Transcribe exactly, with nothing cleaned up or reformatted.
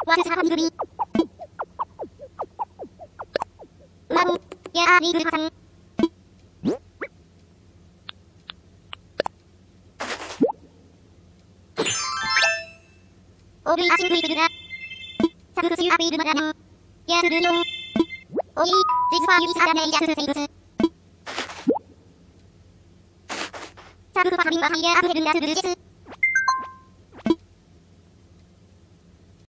ワルサハニグミ。うまん、やーリーグルハさん。オーブイアシングイプルラ。サブフスユアピールマラム。やールルヨン。おい、ジズファーユリサダメイヤスセイブス。サブファハミンバハイヤーアブヘルンダスルルジェス。